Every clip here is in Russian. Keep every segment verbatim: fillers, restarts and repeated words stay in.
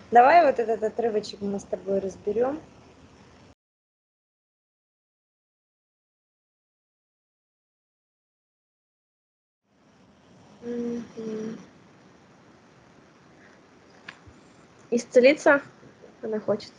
Давай вот этот отрывочек мы с тобой разберем. Исцелиться она хочет.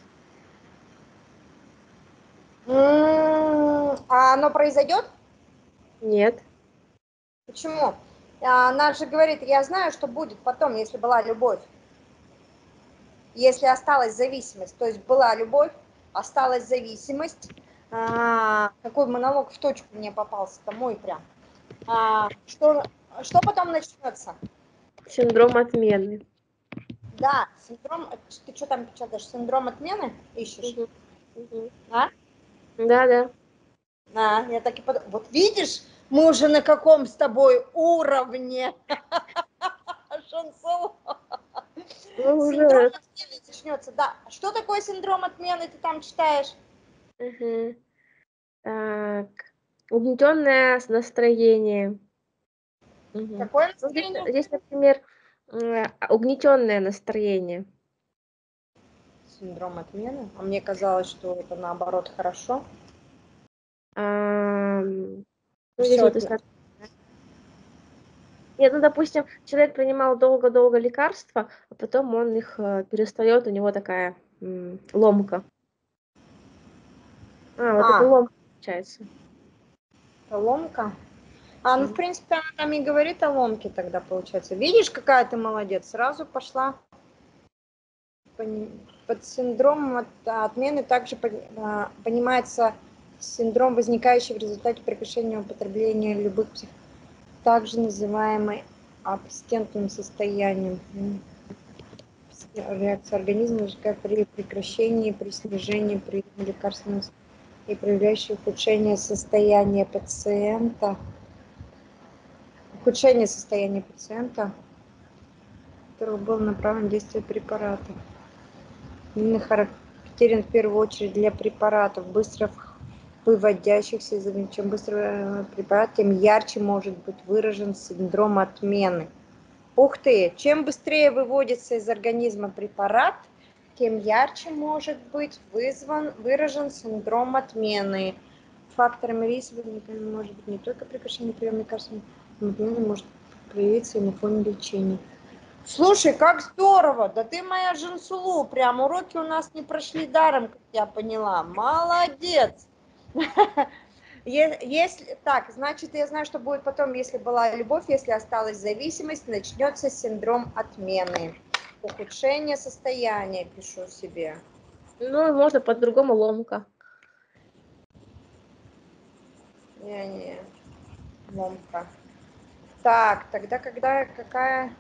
А оно произойдет? Нет. Почему? Она же говорит, я знаю, что будет потом, если была любовь. Если осталась зависимость, то есть была любовь, осталась зависимость. А, какой монолог в точку мне попался-то, мой прям. А, что, что потом начнется? Синдром отмены. Да, синдром, ты что там печатаешь, синдром отмены ищешь? Угу. Угу. А? Да, да. А, я так и под... Вот видишь, мы уже на каком с тобой уровне? Шансол. Ну, Синдром уже. отмены начнется, да. Что такое синдром отмены, ты там читаешь? Угу. Так. Угнетенное настроение. Угу. Какое Ну, здесь, настроение? здесь, например, угнетенное настроение. Синдром отмены. А мне казалось, что это наоборот хорошо. А, ну, здесь Все вот отме... достаточно. Нет, ну, допустим, человек принимал долго-долго лекарства, а потом он их э, перестает, у него такая м, ломка. А, вот это А, ломка получается. ломка. А, ну, в Мгм. принципе, она там и говорит о ломке тогда, получается. Видишь, какая ты молодец. Сразу пошла. Под синдромом отмены также понимается синдром, возникающий в результате прекращения употребления любых псих... также называемый абстинентным состоянием. Реакция организма при прекращении, при снижении приема лекарственных и проявляющие ухудшение состояния пациента. Ухудшение состояния пациента, которого было направлено действие препарата. Именно характерен в первую очередь для препаратов, быстро выводящихся, чем быстро препарат, тем ярче может быть выражен синдром отмены. Ух ты! Чем быстрее выводится из организма препарат, тем ярче может быть вызван, выражен синдром отмены. Факторами риска может быть не только прекращение приема лекарств, но отмена может проявиться и на фоне лечения. Слушай, как здорово! Да ты моя Жансулу, прям уроки у нас не прошли даром, как я поняла. Молодец! Если так, значит, я знаю, что будет потом, если была любовь, если осталась зависимость, начнется синдром отмены. Ухудшение состояния, пишу себе. Ну, можно по-другому ломка. Не-не, ломка. Так, тогда когда, какая...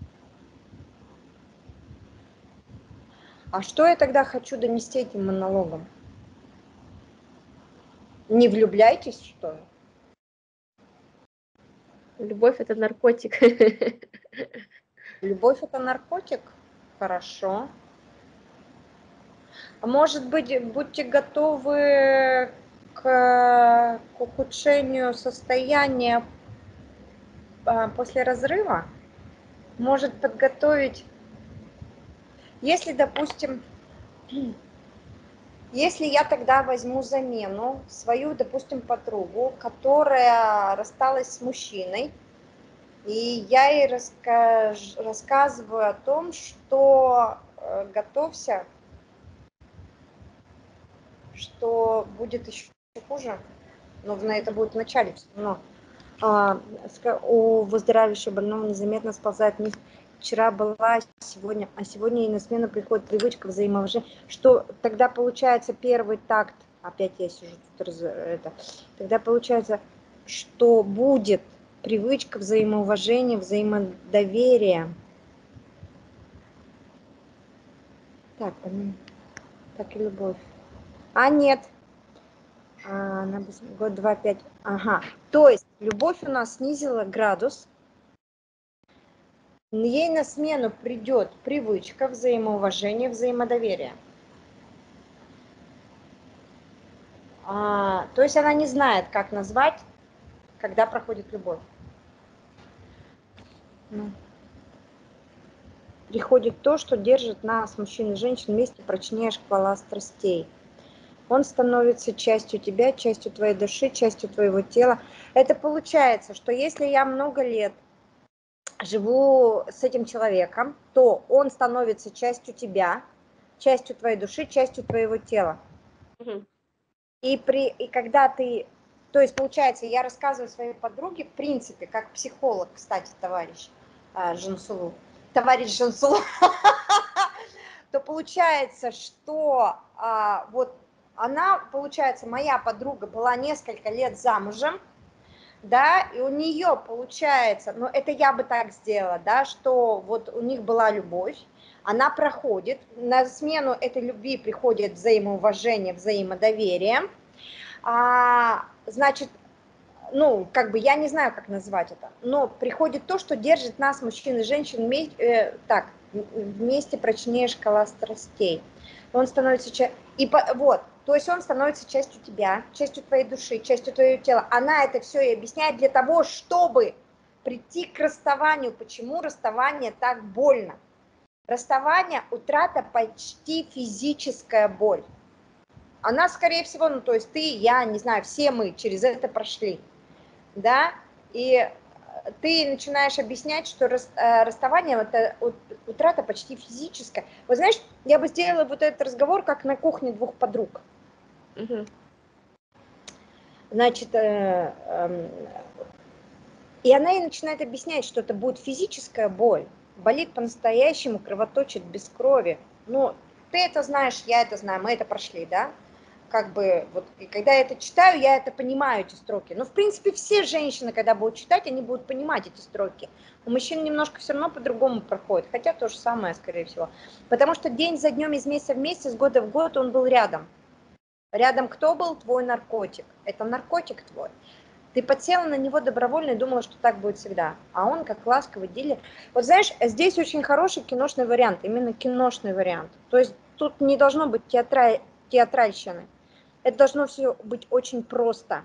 А что я тогда хочу донести этим монологом? Не влюбляйтесь, что ли? Любовь это наркотик. Любовь это наркотик? Хорошо. А может быть, будьте готовы к, к ухудшению состояния после разрыва? Может подготовить, если, допустим, если я тогда возьму замену свою, допустим, подругу, которая рассталась с мужчиной, и я ей расскаж, рассказываю о том, что э, готовься, что будет еще хуже, но на это будет в начале все равно. А, у выздоравливающего больного незаметно сползает вниз. Вчера была, сегодня, а сегодня и на смену приходит привычка взаимоуважения. Что тогда получается первый такт, опять я сижу тут, раз, это, тогда получается, что будет привычка взаимоуважения, взаимодоверия. Так, так и любовь. А нет, а, на год, два, пять. Ага. То есть любовь у нас снизила градус. Ей на смену придет привычка, взаимоуважения, взаимодоверия. А, то есть она не знает, как назвать, когда проходит любовь. Ну. приходит то, что держит нас, мужчин и женщин, вместе прочнее шквала страстей. Он становится частью тебя, частью твоей души, частью твоего тела. Это получается, что если я много лет живу с этим человеком, то он становится частью тебя, частью твоей души, частью твоего тела. Мгм. И, при, и когда ты, то есть получается, я рассказываю своей подруге, в принципе, как психолог, кстати, товарищ а, Жансулу, товарищ Жансулу, то получается, что а, вот она, получается, моя подруга была несколько лет замужем, да, и у нее получается, ну это я бы так сделала, да, что вот у них была любовь, она проходит, на смену этой любви приходит взаимоуважение, взаимодоверие, а, значит, ну, как бы я не знаю, как назвать это, но приходит то, что держит нас, мужчин и женщин, э, так, вместе прочнее шкала страстей. Он становится, и по, вот, то есть он становится частью тебя, частью твоей души, частью твоего тела. Она это все и объясняет для того, чтобы прийти к расставанию. Почему расставание так больно? Расставание, утрата почти физическая боль. Она, скорее всего, ну, то есть ты, я, не знаю, все мы через это прошли, да, и ты начинаешь объяснять, что расставание – это утрата почти физическая. Вот знаешь, я бы сделала вот этот разговор, как на кухне двух подруг. Мгм. Значит, э, э, и она ей начинает объяснять, что это будет физическая боль, болит по-настоящему, кровоточит без крови. Ну, ты это знаешь, я это знаю, мы это прошли, да? Как бы, вот, и когда я это читаю, я это понимаю, эти строки. Но, в принципе, все женщины, когда будут читать, они будут понимать эти строки. У мужчин немножко все равно по-другому проходит, хотя то же самое, скорее всего. Потому что день за днем, из месяца в месяц, с года в год он был рядом. Рядом кто был? Твой наркотик. Это наркотик твой. Ты подсела на него добровольно и думала, что так будет всегда. А он как ласковый дилер. Вот знаешь, здесь очень хороший киношный вариант, именно киношный вариант. То есть тут не должно быть театра... театральщины. Это должно все быть очень просто.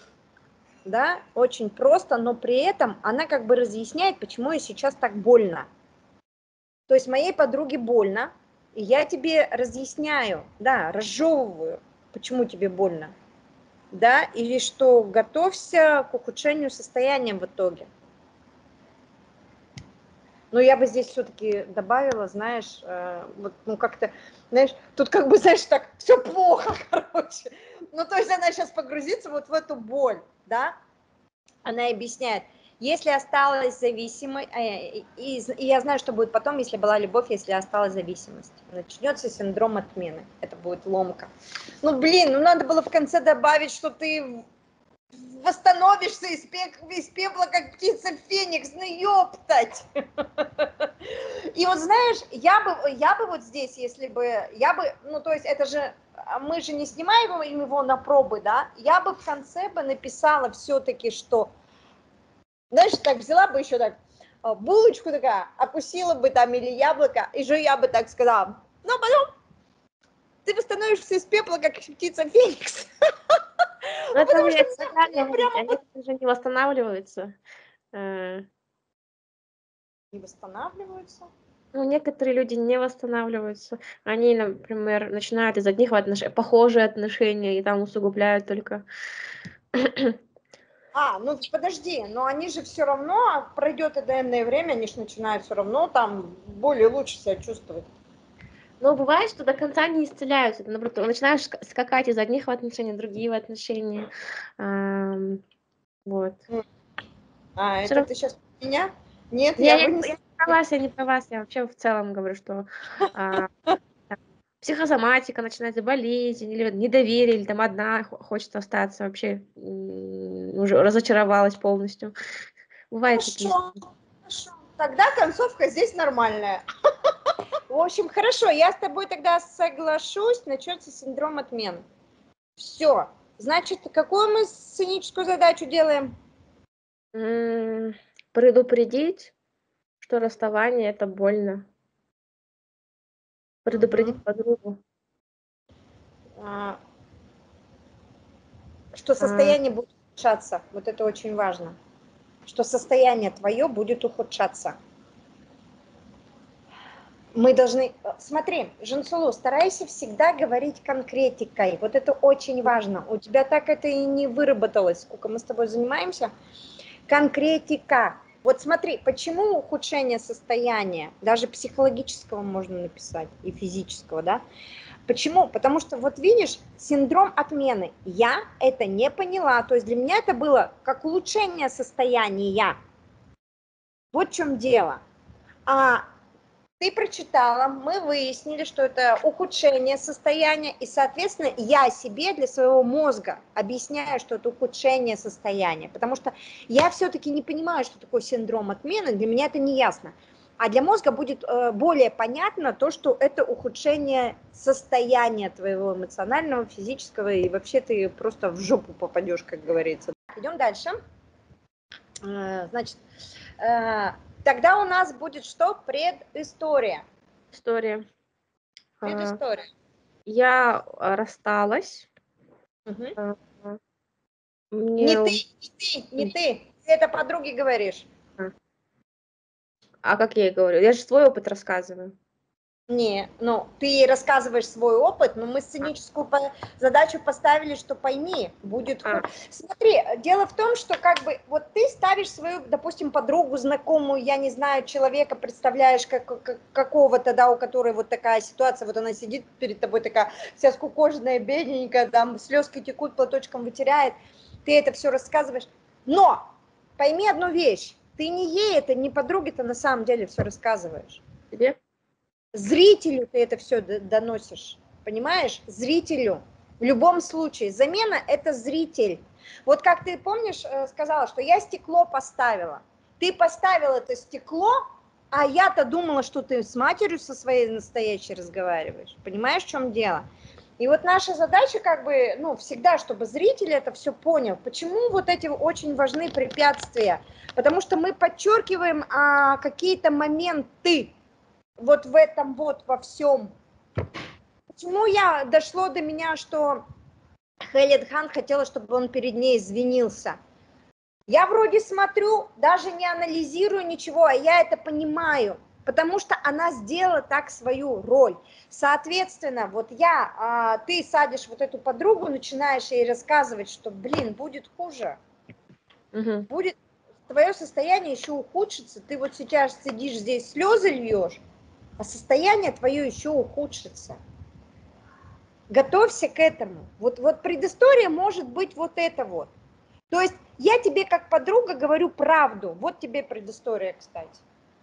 Да, очень просто, но при этом она как бы разъясняет, почему ей сейчас так больно. То есть моей подруге больно, и я тебе разъясняю, да, разжевываю, почему тебе больно. Да, или что готовься к ухудшению состояния в итоге. Но я бы здесь все-таки добавила, знаешь, э, вот, ну как-то, знаешь, тут как бы, знаешь, так все плохо, короче. Ну то есть она сейчас погрузится вот в эту боль, да, она объясняет, если осталась зависимой, э, и, и я знаю, что будет потом, если была любовь, если осталась зависимость. Начнется синдром отмены, это будет ломка. Ну блин, ну надо было в конце добавить, что ты восстановишься из, пек, из пепла, как птица Феникс, ну ёптать. И вот знаешь, я бы, я бы вот здесь, если бы, я бы, ну то есть это же, мы же не снимаем его на пробы, да, я бы в конце бы написала все-таки, что, знаешь, так взяла бы еще так, булочку такая, окусила бы там или яблоко, и же я бы так сказала, ну потом ты восстановишься из пепла, как птица Феникс. Ну, это Потому вы что иногда мне говорите, прямо а некоторые же не восстанавливаются. Э, не восстанавливаются. ну, некоторые люди не восстанавливаются. Они, например, начинают из одних отнош похожие отношения и там усугубляют только. А, ну подожди, но они же все равно, пройдет энное время, они же начинают все равно там более лучше себя чувствовать. Но бывает, что до конца не исцеляются. Ты, наоборот, начинаешь ска скакать из одних в отношения, другие в отношения. Ам, вот. А, Всё это равно ты сейчас меня? Нет, не, я я бы не не... я не про вас, я не про вас, я вообще в целом говорю, что, а, там психосоматика начинается, болезнь или вот недоверие, или там одна хо хочет остаться вообще, м, уже разочаровалась полностью. Бывают такие Хорошо, истории. хорошо. Тогда концовка здесь нормальная. В общем, хорошо, я с тобой тогда соглашусь, начнется синдром отмены. Все. Значит, какую мы сценическую задачу делаем? М, предупредить, что расставание- это больно. Мгм. Предупредить подругу. А, что А, состояние будет улучшаться. Вот это очень важно. Что состояние твое будет ухудшаться. Мы должны... Смотри, Жансулу, старайся всегда говорить конкретикой. Вот это очень важно. У тебя так это и не выработалось, сколько мы с тобой занимаемся. Конкретика. Вот смотри, почему ухудшение состояния, даже психологического можно написать, и физического, да? Почему? Потому что, вот видишь, синдром отмены. Я это не поняла. То есть для меня это было как улучшение состояния. Вот в чем дело. А ты прочитала, мы выяснили, что это ухудшение состояния, и, соответственно, я себе для своего мозга объясняю, что это ухудшение состояния, потому что я все-таки не понимаю, что такое синдром отмены, для меня это не ясно. А для мозга будет э, более понятно то, что это ухудшение состояния твоего эмоционального, физического, и вообще ты просто в жопу попадешь, как говорится. Идем дальше. Э, значит, э, тогда у нас будет что? Предыстория. История. А, Предыстория. Я а, рассталась. Угу. а, Не Мне... ты, у- не ты, не ты. Ты это подруге говоришь. А а как я ей говорю? Я же свой опыт рассказываю. Не, ну, ты ей рассказываешь свой опыт, но мы А, сценическую по- задачу поставили, что пойми, будет а, хуже. Смотри, дело в том, что как бы вот ты ставишь свою, допустим, подругу, знакомую, я не знаю, человека, представляешь как, как, какого-то, да, у которой вот такая ситуация, вот она сидит перед тобой такая вся скукоженная, бедненькая, там слезки текут, платочком вытирает, ты это все рассказываешь, но пойми одну вещь, ты не ей это, не подруге-то на самом деле все рассказываешь. тебе? Зрителю ты это все доносишь, понимаешь? Зрителю. В любом случае. Замена – это зритель. Вот как ты помнишь, сказала, что я стекло поставила. Ты поставил это стекло, а я-то думала, что ты с матерью со своей настоящей разговариваешь. Понимаешь, в чем дело? И вот наша задача как бы, ну, всегда, чтобы зритель это все понял. Почему вот эти очень важны препятствия? Потому что мы подчеркиваем а, какие-то моменты, вот в этом вот во всем. Почему я дошло до меня, что Хелет Хан хотела, чтобы он перед ней извинился? Я вроде смотрю, даже не анализирую ничего, а я это понимаю, потому что она сделала так свою роль. Соответственно, вот я, а, ты садишь вот эту подругу, начинаешь ей рассказывать, что, блин, будет хуже, Угу. будет твое состояние еще ухудшится, ты вот сейчас сидишь здесь, слезы льешь, а состояние твое еще ухудшится. Готовься к этому. Вот, вот предыстория может быть вот это вот. То есть я тебе как подруга говорю правду. Вот тебе предыстория, кстати.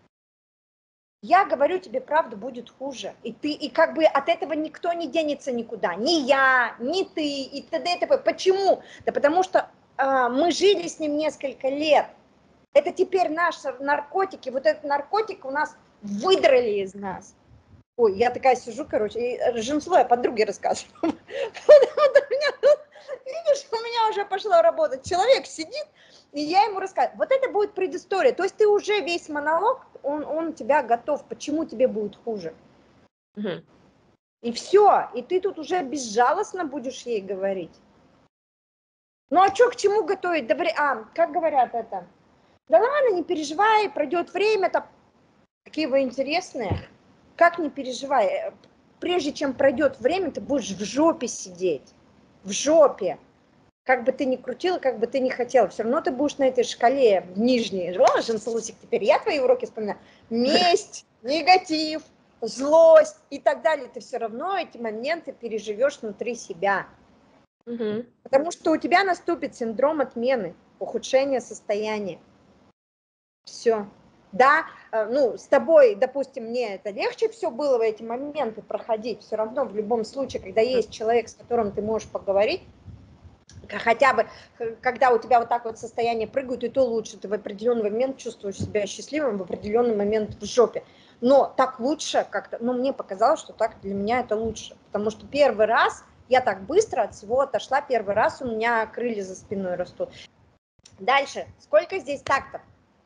Я говорю тебе правду, будет хуже. И ты, и как бы от этого никто не денется никуда. Ни я, ни ты, и т.д. и т.п. Почему? Да потому что э, мы жили с ним несколько лет. Это теперь наши наркотики. Вот этот наркотик у нас выдрали из нас. Ой, я такая сижу, короче, и Женсло я подруге рассказываю. Вот, вот у меня тут, видишь, у меня уже пошла работать. Человек сидит, и я ему рассказываю. Вот это будет предыстория. То есть ты уже весь монолог, он, он у тебя готов. Почему тебе будет хуже? Угу. И все. И ты тут уже безжалостно будешь ей говорить. Ну а что, к чему готовить? Да, а, как говорят это? Да ладно, не переживай, пройдет время, там, какие вы интересные. Как не переживай, прежде чем пройдет время, ты будешь в жопе сидеть. В жопе. Как бы ты ни крутила, как бы ты ни хотела, все равно ты будешь на этой шкале в нижней. О, Жансалусик, теперь я твои уроки вспоминаю. Месть, негатив, злость и так далее. Ты все равно эти моменты переживешь внутри себя. Угу. Потому что у тебя наступит синдром отмены, ухудшение состояния. Все. Да, ну, с тобой, допустим, мне это легче все было в эти моменты проходить, все равно в любом случае, когда есть человек, с которым ты можешь поговорить, хотя бы, когда у тебя вот так вот состояние прыгают, и то лучше, ты в определенный момент чувствуешь себя счастливым, в определенный момент в жопе. Но так лучше как-то, ну, мне показалось, что так для меня это лучше, потому что первый раз я так быстро от всего отошла, первый раз у меня крылья за спиной растут. Дальше, сколько здесь тактов?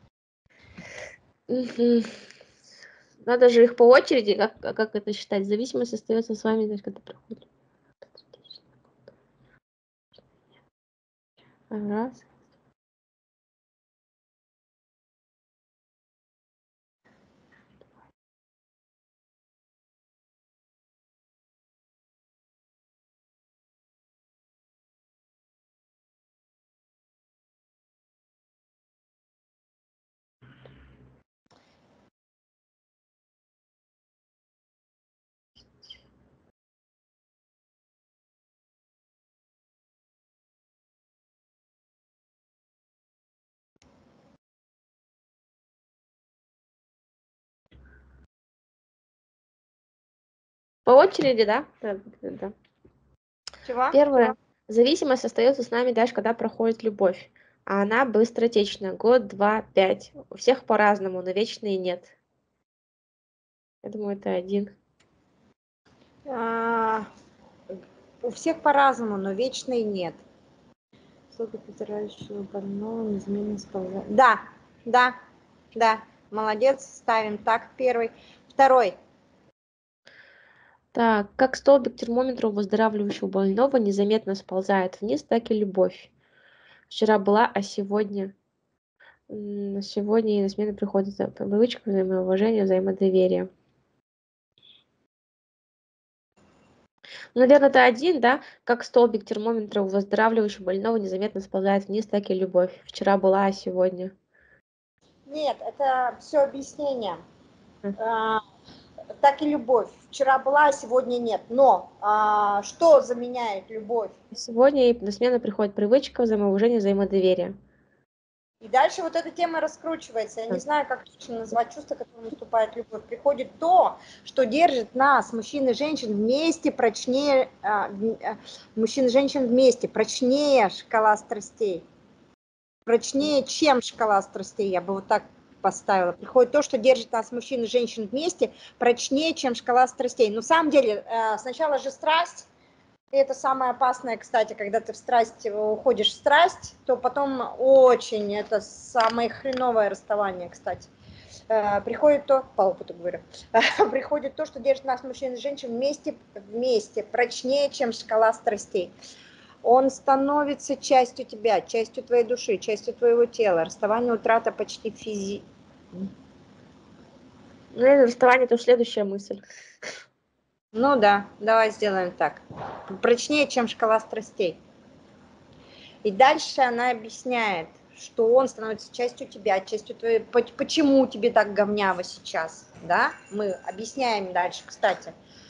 Угу. Надо же их по очереди, как, как это считать? Зависимость остается с вами, значит, когда проходит. Раз. По очереди, да? Да, да, да. Чего? Первое. Зависимость остается с нами даже когда проходит любовь. А она быстротечная. Год, два, пять. У всех по-разному, но вечной нет. Я думаю, это один. А, у всех по-разному, но вечной нет. Сколько потирающего больного неизменно сползает. Да, да, да. Молодец, ставим так первый. Второй. Так, как столбик термометра у выздоравливающего больного незаметно сползает вниз, так и любовь. Вчера была, а сегодня... м, Сегодня и на смену приходит за- привычка, взаимоуважение, взаимодоверие. Ну, наверное, это один, да? Как столбик термометра у выздоравливающего больного незаметно сползает вниз, так и любовь. Вчера была, а сегодня... Нет, это все объяснение. М. А, так и любовь. Вчера была, а сегодня нет. Но а, что заменяет любовь? Сегодня и на смену приходит привычка, взаимоуважение, взаимодоверие. И дальше вот эта тема раскручивается. Я не М. знаю, как точно назвать чувство, которое наступает любовь. Приходит то, что держит нас, мужчин и женщин, вместе прочнее, а, в- а, мужчин и женщин вместе, прочнее шкала страстей. Прочнее, чем шкала страстей, я бы вот так поставила. Приходит то, что держит нас, мужчин и женщин вместе, прочнее, чем шкала страстей. Но на самом деле, э, сначала же страсть, и это самое опасное, кстати, когда ты в страсть, уходишь в страсть, то потом очень, это самое хреновое расставание, кстати. Э, Приходит то, по опыту говорю, приходит то, что держит нас, мужчин и женщин, вместе, вместе, прочнее, чем шкала страстей. Он становится частью тебя, частью твоей души, частью твоего тела. Расставание, утрата почти физи... Ну, и расставание это следующая мысль. Ну да, давай сделаем так. Прочнее, чем шкала страстей. И дальше она объясняет, что он становится частью тебя, частью твоей... Почему тебе так говняво сейчас, да? Мы объясняем дальше, кстати.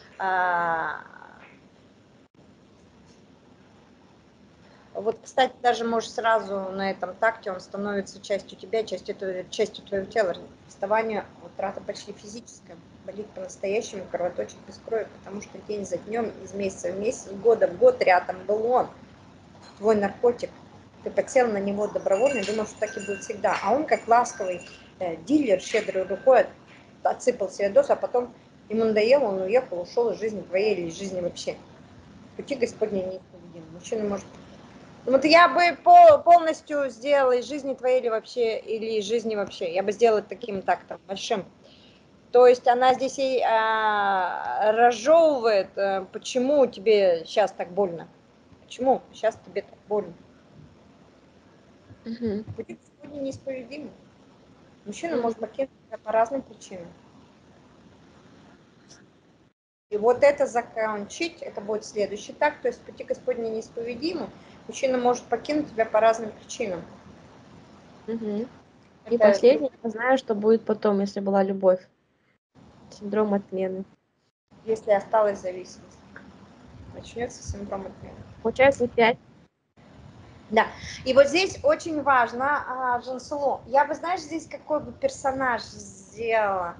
Вот, кстати, даже можешь сразу на этом такте, он становится частью тебя, частью, твоего, частью твоего тела. Расставание, утрата почти физическая. Болит по-настоящему, кровоточит без крови, потому что день за днем, из месяца в месяц, из года в год рядом был он, твой наркотик. Ты подсел на него добровольно и думал, что так и будет всегда. А он, как ласковый э, дилер, щедрой рукой отсыпал себе дозу, а потом ему надоело, он уехал, ушел из жизни твоей или из жизни вообще. Пути Господни неисповедимы. Мужчина может... Вот я бы полностью сделала из жизни твоей или вообще, или из жизни вообще. Я бы сделала таким тактом, большим. То есть она здесь и а, разжевывает, а, почему тебе сейчас так больно. Почему сейчас тебе так больно. Мгм. Будет сегодня неисповедимым. Мужчина может Мгм. покинуть тебя по разным причинам. И вот это закончить, это будет следующий так, то есть пути Господни неисповедимы. Мужчина может покинуть тебя по разным причинам. Мгм. И Это последнее, я знаю, что будет потом, если была любовь. Синдром отмены. если осталась зависимость. Начнется синдром отмены. Получается пять. Да. И вот здесь очень важно, а, Жансулу, я бы, знаешь, здесь какой бы персонаж сделала.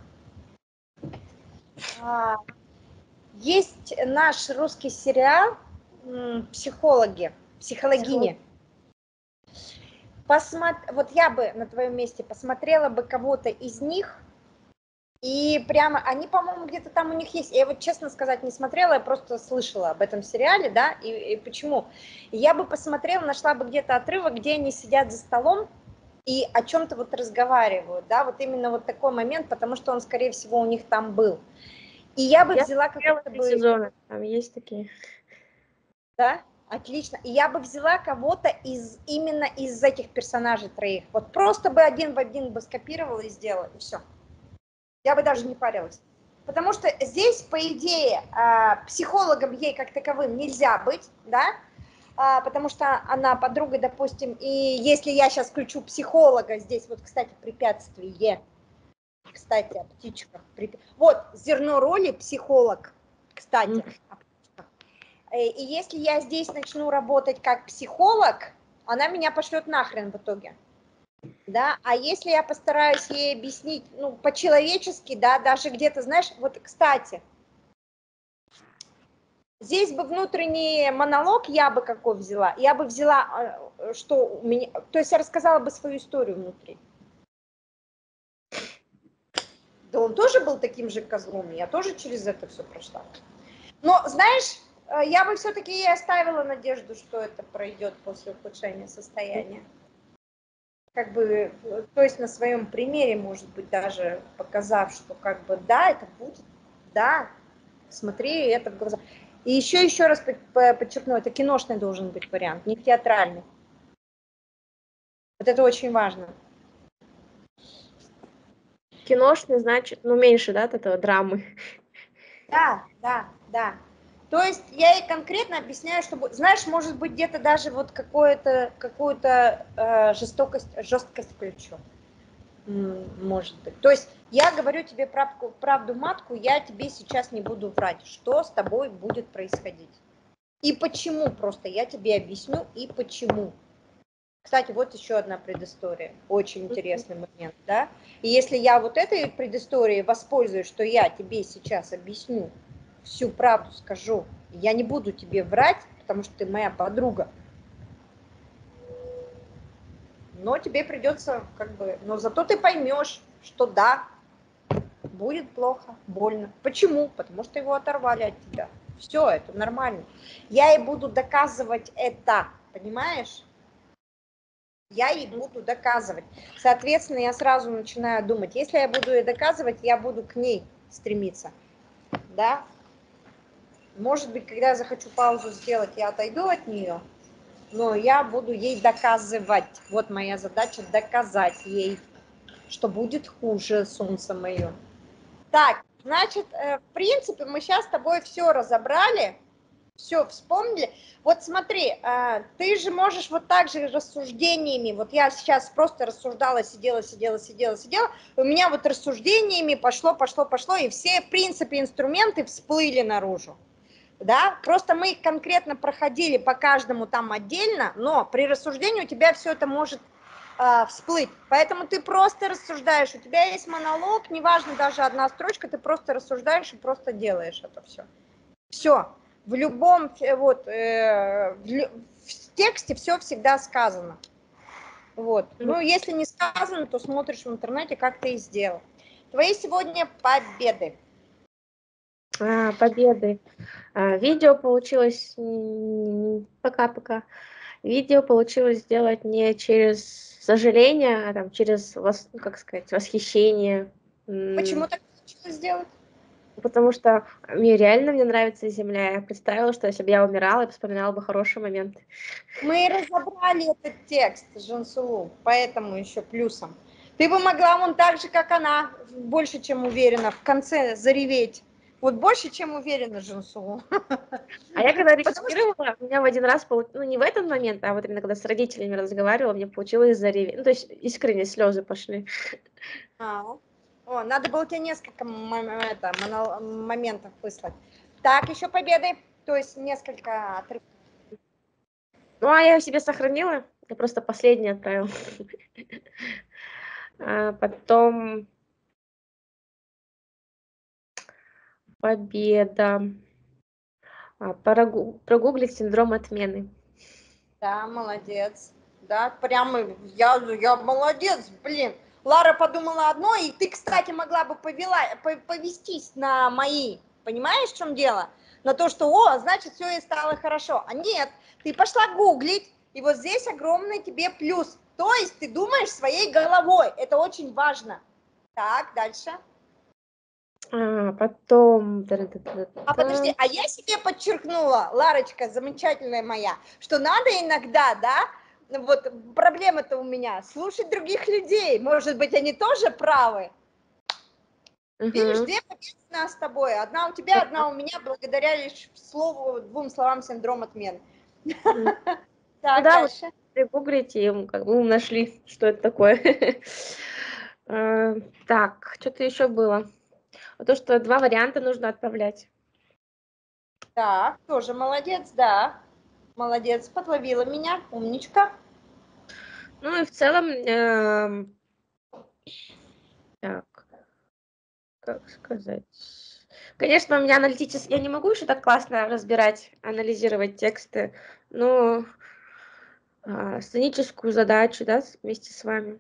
А, есть наш русский сериал «Психологи», Психолог. «Психологини». Посмотр... Вот я бы на твоем месте посмотрела бы кого-то из них, и прямо, они, по-моему, где-то там у них есть. Я вот, честно сказать, не смотрела, я просто слышала об этом сериале, да, и, и почему. Я бы посмотрела, нашла бы где-то отрывок, где они сидят за столом и о чем-то вот разговаривают, да, вот именно вот такой момент, потому что он, скорее всего, у них там был. И я бы Я взяла смотрела какой-то три бы, сезона. Там есть такие. да, отлично, и я бы взяла кого-то из, именно из этих персонажей троих, вот просто бы один в один бы скопировала и сделала, и все. Я бы даже Мгм. не парилась. Потому что здесь, по идее, а, психологом ей как таковым нельзя быть, да, а, потому что она подруга, допустим, и если я сейчас включу психолога, здесь вот, кстати, препятствие, кстати, о птичках. Вот, зерно роли психолог, кстати, Мгм. о птичках. И если я здесь начну работать как психолог, она меня пошлет нахрен в итоге. Да, а если я постараюсь ей объяснить, ну, по-человечески, да, даже где-то, знаешь, вот, кстати, Здесь бы внутренний монолог я бы какой взяла? Я бы взяла, что у меня... То есть я рассказала бы свою историю внутри. Да он тоже был таким же козлом, я тоже через это все прошла. Но, знаешь, я бы все-таки и оставила надежду, что это пройдет после ухудшения состояния. Как бы, то есть на своем примере, может быть, даже показав, что как бы да, это будет, да, смотри это в глаза. И еще, еще раз подчеркну, это киношный должен быть вариант, не театральный. Вот это очень важно. Киношный, значит, ну, меньше, да, от этого драмы. Да, да, да. То есть я ей конкретно объясняю, чтобы, знаешь, может быть, где-то даже вот какое-то, какую-то э, жестокость, жесткость включу. Может быть. То есть я говорю тебе правду, правду матку, я тебе сейчас не буду врать, что с тобой будет происходить. И почему, просто я тебе объясню и почему. Кстати, вот еще одна предыстория, очень интересный момент, да. И если я вот этой предысторией воспользуюсь, что я тебе сейчас объясню, всю правду скажу, я не буду тебе врать, потому что ты моя подруга, но тебе придется как бы, но зато ты поймешь, что да, будет плохо, больно. Почему? Потому что его оторвали от тебя. Все, это нормально. Я и буду доказывать это, понимаешь? Я ей буду доказывать. Соответственно, я сразу начинаю думать, если я буду ей доказывать, я буду к ней стремиться. Да? Может быть, когда я захочу паузу сделать, я отойду от нее, но я буду ей доказывать. Вот моя задача доказать ей, что будет хуже, солнце мое. Так, значит, в принципе, мы сейчас с тобой все разобрали. Все вспомнили. Вот смотри, ты же можешь вот так же рассуждениями, вот я сейчас просто рассуждала, сидела, сидела, сидела, сидела, у меня вот рассуждениями пошло, пошло, пошло, и все, в принципе, инструменты всплыли наружу. Да, просто мы их конкретно проходили по каждому там отдельно, но при рассуждении у тебя все это может э, всплыть. Поэтому ты просто рассуждаешь, у тебя есть монолог, неважно даже одна строчка, ты просто рассуждаешь и просто делаешь это все. Все. В любом, вот, э, в, в тексте все всегда сказано. Вот. Ну, если не сказано, то смотришь в интернете, как ты и сделал. Твои сегодня победы. А, победы. А, видео получилось пока-пока. Видео получилось сделать не через сожаление, а там через, вос, ну, как сказать, восхищение. Почему так получилось сделать? Потому что мне реально мне нравится Земля. Я представила, что если бы я умирала, я бы вспоминала бы хорошие моменты. Мы разобрали этот текст, Жансулу, поэтому еще плюсом. Ты бы могла вон так же, как она, больше чем уверена, в конце зареветь. Вот больше, чем уверена, Жансулу. А я когда Потому что... репетировала, у меня в один раз, получ... ну не в этот момент, а вот именно когда с родителями разговаривала, мне получилось зареветь. Ну то есть искренне слезы пошли. А, о, надо было тебе несколько это, моментов выслать. Так, еще победы, то есть несколько отрывков. Ну а я себе сохранила, я просто последний отправила. А потом победа. А, прогу... прогуглить синдром отмены. Да, молодец. Да, прямо я, я молодец, блин. Лара подумала одно, и ты, кстати, могла бы повела, повестись на мои, понимаешь, в чем дело? На то, что, о, значит, все и стало хорошо. А нет, ты пошла гуглить, и вот здесь огромный тебе плюс. То есть ты думаешь своей головой, это очень важно. Так, дальше. А, потом... А подожди, а я себе подчеркнула, Ларочка, замечательная моя, что надо иногда, да, вот проблема-то у меня, слушать других людей. Может быть, они тоже правы. Угу. Видишь, две победы у нас с тобой. Одна у тебя, одна у меня, благодаря лишь слову, двум словам синдром отмены. Ну Так, да, вот дальше. гуглить, и как бы мы нашли, что это такое. Так, что-то еще было. То, что два варианта нужно отправлять. Так, тоже молодец, да. Молодец, подловила меня, умничка. Ну и в целом, эм, так, как сказать. Конечно, у меня аналитически я не могу еще так классно разбирать, анализировать тексты, но, а, сценическую задачу, да, с вместе с вами.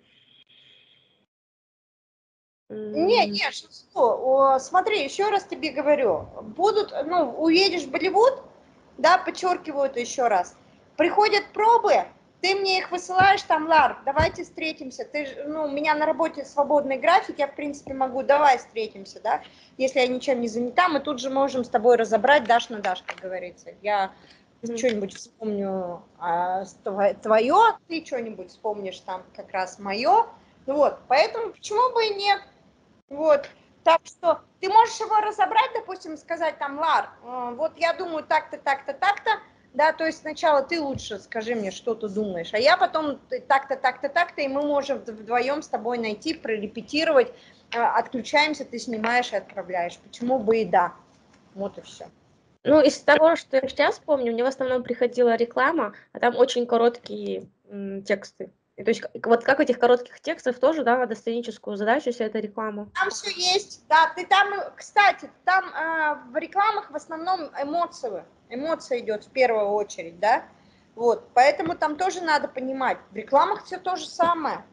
Не, М. не, что, о, смотри, еще раз тебе говорю, будут, ну, уедешь в Болливуд, да, подчеркиваю это еще раз, приходят пробы, ты мне их высылаешь, там, Лар, давайте встретимся, ты, ж- ну, у меня на работе свободный график, я, в принципе, могу, давай встретимся, да, если я ничем не занята, мы тут же можем с тобой разобрать дашь на дашь, как говорится, я Мгм. что-нибудь вспомню а, с тво- твое, ты что-нибудь вспомнишь там как раз мое, вот, поэтому почему бы и нет. Вот, так что ты можешь его разобрать, допустим, сказать там, Лар, э, вот я думаю так-то, так-то, так-то, да, то есть сначала ты лучше скажи мне, что ты думаешь, а я потом так-то, так-то, так-то, и мы можем вдвоем с тобой найти, прорепетировать, э, отключаемся, ты снимаешь и отправляешь. Почему бы и да. Вот и все. Ну, из того, что я сейчас помню, мне в основном приходила реклама, а там очень короткие, м, тексты. И то есть, к вот как в этих коротких текстах тоже, да, надо сценическую задачу, если это реклама. Там все есть, да, ты там, э, кстати, там э, в рекламах в основном эмоции, эмоция идет в первую очередь, да, вот, поэтому там тоже надо понимать, в рекламах все то же самое.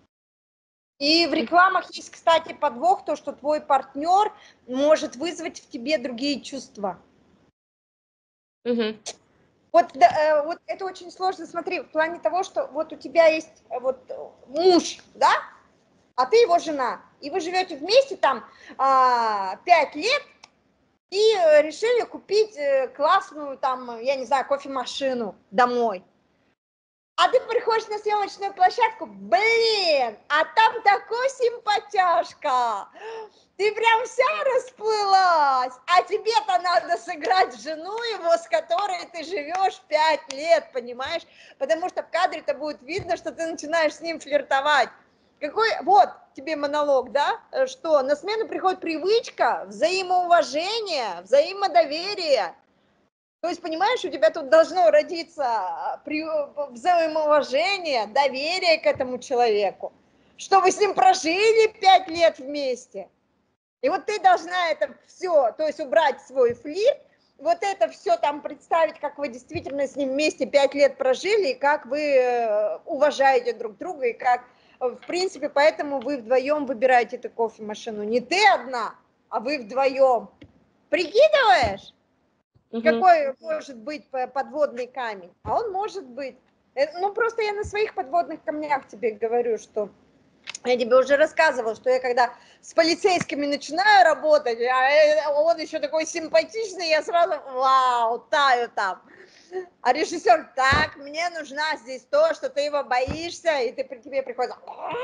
И в М. рекламах есть, кстати, подвох, то, что твой партнер может вызвать в тебе другие чувства. Мгм. Вот, да, э, вот это очень сложно, смотри, в плане того, что вот у тебя есть э, вот э, муж, да, а ты его жена, и вы живете вместе там а, пять лет, и э, решили купить э, классную там, я не знаю, кофемашину домой. А ты приходишь на съемочную площадку, блин, а там такой симпатяшка, ты прям вся расплылась, а тебе-то надо сыграть жену его, с которой ты живешь пять лет, понимаешь? Потому что в кадре-то будет видно, что ты начинаешь с ним флиртовать. Какой, вот тебе монолог, да, э, что на смену приходит привычка, взаимоуважение, взаимодоверие. То есть, понимаешь, у тебя тут должно родиться а, при, взаимоуважение, доверие к этому человеку, что вы с ним прожили пять лет вместе. И вот ты должна это все, то есть убрать свой флирт, вот это все там представить, как вы действительно с ним вместе пять лет прожили, и как вы э, уважаете друг друга, и как, э, в принципе, поэтому вы вдвоем выбираете эту кофемашину. Не ты одна, а вы вдвоем. Прикидываешь? Мгм. Какой может быть подводный камень? А он может быть. Э, Ну, просто я на своих подводных камнях тебе говорю, что я тебе уже рассказывала, что я когда с полицейскими начинаю работать, а э, он еще такой симпатичный, я сразу, вау, таю там. А режиссер, так, мне нужна здесь то, что ты его боишься, и ты, при тебе приходит,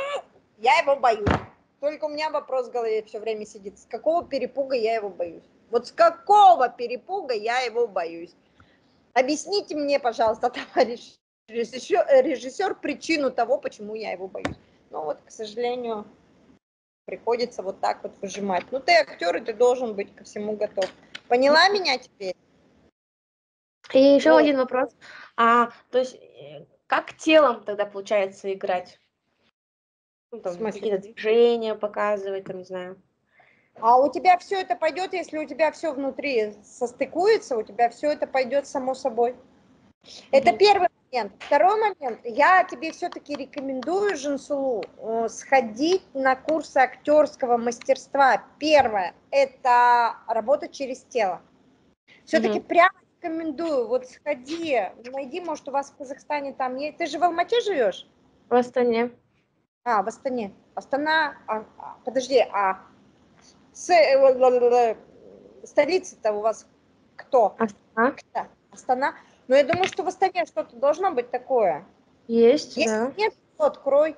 я его боюсь. Только у меня вопрос в голове все время сидит, с какого перепуга я его боюсь? Вот с какого перепуга я его боюсь? Объясните мне, пожалуйста, товарищ режиссер, режиссер, причину того, почему я его боюсь. Ну вот, к сожалению, приходится вот так вот выжимать. Ну ты актер, и ты должен быть ко всему готов. Поняла меня теперь? И еще Вот. один вопрос. А, то есть, э, как телом тогда получается играть? Ну, В там смысле? какие-то движения показывать, там, не знаю. А у тебя все это пойдет, если у тебя все внутри состыкуется, у тебя все это пойдет само собой. Это Мгм. первый момент. Второй момент. Я тебе все-таки рекомендую, Жансулу, э, сходить на курсы актерского мастерства. Первое– это работа через тело. Все-таки Мгм. прямо рекомендую. Вот сходи, найди, может, у вас в Казахстане там есть. Ты же в Алмате живешь? В Астане. А, в Астане. Астана, а, а, подожди, а с, э, столица-то у вас кто? Астана. Кто? Астана? Но я думаю, что в Астане что-то должно быть такое. Есть, Если да. нет, то открой.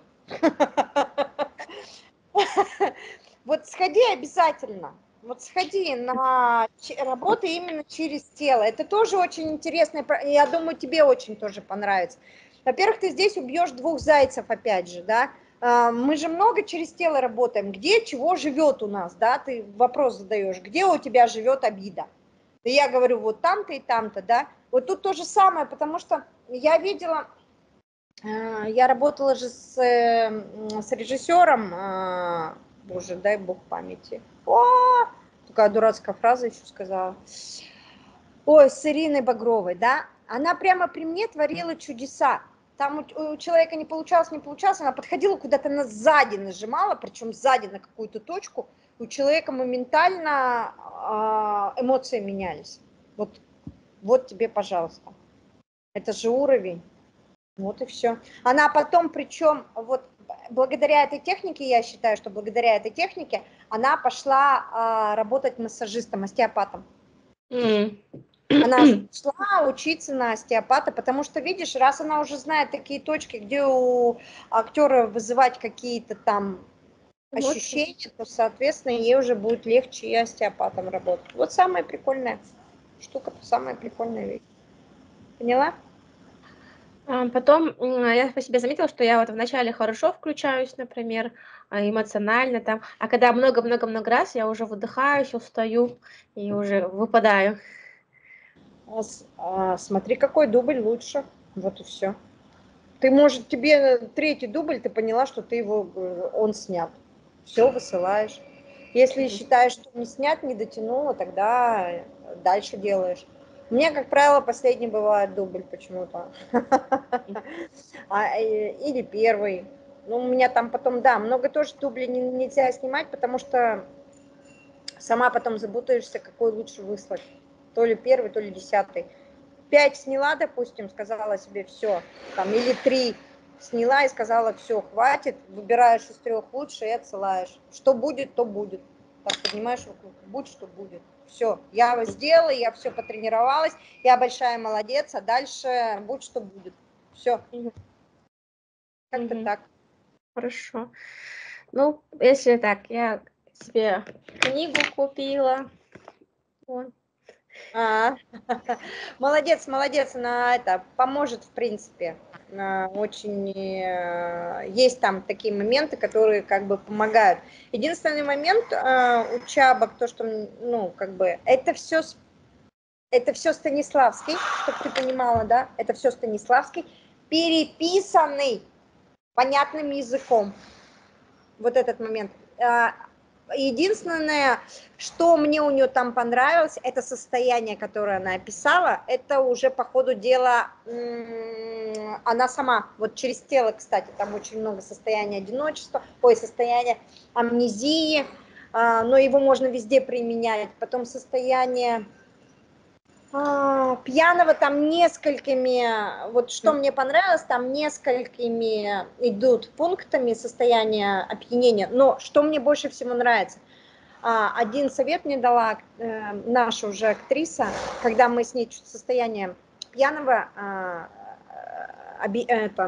Вот сходи обязательно. Вот сходи на работу именно через тело. Это тоже очень интересно. Я думаю, тебе очень тоже понравится. Во-первых, ты здесь убьешь двух зайцев, опять же, да. А, мы же много через тело работаем. Где чего живет у нас, да? Ты вопрос задаешь, где у тебя живет обида? И я говорю, вот там-то и там-то, да. Вот тут то же самое, потому что я видела, я работала же с, с режиссером, боже, дай бог памяти. О, Такая дурацкая фраза еще сказала. Ой, с Ириной Багровой, да? Она прямо при мне творила чудеса. Там у, у человека не получалось, не получалось, она подходила куда-то, она сзади нажимала, причем сзади на какую-то точку, у человека моментально э, эмоции менялись. Вот, вот тебе, пожалуйста. Это же уровень. Вот и все. Она потом, причем, вот благодаря этой технике, я считаю, что благодаря этой технике она пошла э, работать массажистом, остеопатом. Mm. Она шла учиться на остеопата, потому что, видишь, раз она уже знает такие точки, где у актера вызывать какие-то там ощущения, то, соответственно, ей уже будет легче и остеопатом работать. Вот самая прикольная штука, самая прикольная вещь. Поняла? А потом я по себе заметила, что я вот вначале хорошо включаюсь, например, эмоционально там, а когда много-много-много раз, я уже выдыхаюсь, устаю и уже выпадаю. А, а, смотри, какой дубль лучше. Вот и все. Ты, может, тебе третий дубль, ты поняла, что ты его, он снят. Все, высылаешь. Если считаешь, что не снят, не дотянула, тогда дальше делаешь. У меня, как правило, последний бывает дубль почему-то. Или первый. Ну, у меня там потом, да, много тоже дублей нельзя снимать, потому что сама потом запутаешься, какой лучше выслать. То ли первый, то ли десятый. Пять сняла, допустим, сказала себе все, там, или три сняла и сказала, все, хватит, выбираешь из трех лучше и отсылаешь. Что будет, то будет. Так, поднимаешь руку, будь что будет. Все, я сделала, я все потренировалась, я большая молодец, а дальше будь что будет. Все. Как-то так. Хорошо. Ну, если так, я себе книгу купила. Вот. А, молодец, молодец, она это поможет, в принципе. Очень есть там такие моменты, которые как бы помогают. Единственный момент у чабок, то, что, ну, как бы, это все, это все Станиславский, чтобы ты понимала, да, это все Станиславский, переписанный понятным языком. Вот этот момент. Единственное, что мне у нее там понравилось, это состояние, которое она описала, это уже по ходу дела она сама, вот через тело, кстати, там очень много состояния одиночества, ой, состояния амнезии, но его можно везде применять, потом состояние а, пьяного там несколькими, вот что мне понравилось, там несколькими идут пунктами состояния опьянения, но что мне больше всего нравится, а, один совет мне дала э, наша уже актриса, когда мы с ней состояние пьяного а, оби, это,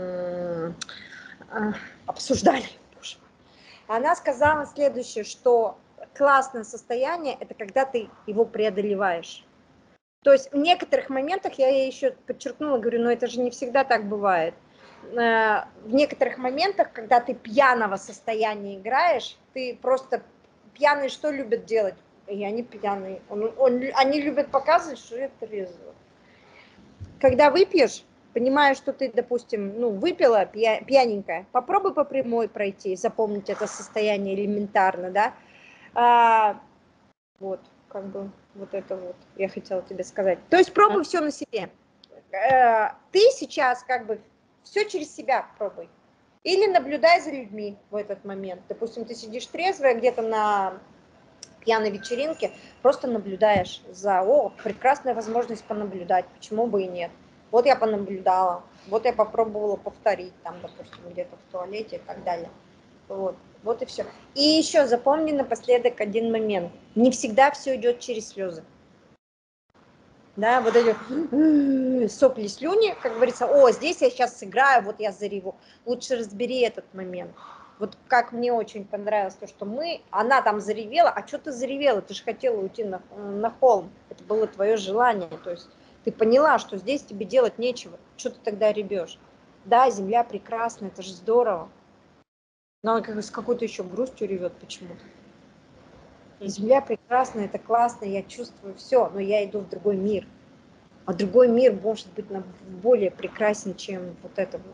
а, обсуждали, она сказала следующее, что классное состояние – это когда ты его преодолеваешь. То есть в некоторых моментах, я ей еще подчеркнула, говорю, но это же не всегда так бывает. В некоторых моментах, когда ты пьяного состояния играешь, ты просто... Пьяные что любят делать? И они пьяные. Он, он, они любят показывать, что это резво. Когда выпьешь, понимаешь, что ты, допустим, ну, выпила пья, пьяненькая, попробуй по прямой пройти, запомнить это состояние элементарно, да. А, вот, как бы, вот это вот я хотела тебе сказать. То есть пробуй все на себе. Ты сейчас как бы все через себя пробуй. Или наблюдай за людьми в этот момент. Допустим, ты сидишь трезвая где-то на пьяной вечеринке, просто наблюдаешь за, о, прекрасная возможность понаблюдать, почему бы и нет. Вот я понаблюдала, вот я попробовала повторить, там, допустим, где-то в туалете и так далее. Вот, вот и все. И еще запомни напоследок один момент. Не всегда все идет через слезы. Да, вот эти сопли, слюни, как говорится, о, здесь я сейчас сыграю, вот я зареву. Лучше разбери этот момент. Вот как мне очень понравилось то, что мы, она там заревела, а что ты заревела? Ты же хотела уйти на, на холм, это было твое желание, то есть ты поняла, что здесь тебе делать нечего, что ты тогда ревешь? Да, земля прекрасна, это же здорово, но она как с какой-то еще грустью ревет почему-то. Земля прекрасна, это классно, я чувствую все, но я иду в другой мир. А другой мир может быть более прекрасен, чем вот это вот.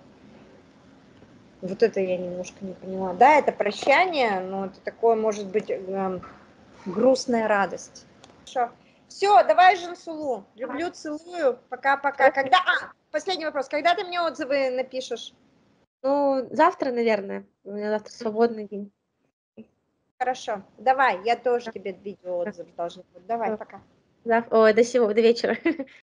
Вот это я немножко не поняла. Да, это прощание, но это такое может быть, грустная радость. Хорошо. Все, давай, Жансулу. Люблю, целую. Пока-пока. Когда... А, последний вопрос. Когда ты мне отзывы напишешь? Ну, завтра, наверное. У меня завтра свободный день. Хорошо. Давай, я тоже Да, тебе видео да. отзыв должна быть. Давай, Всё. пока. Зав Ой, до сего до вечера.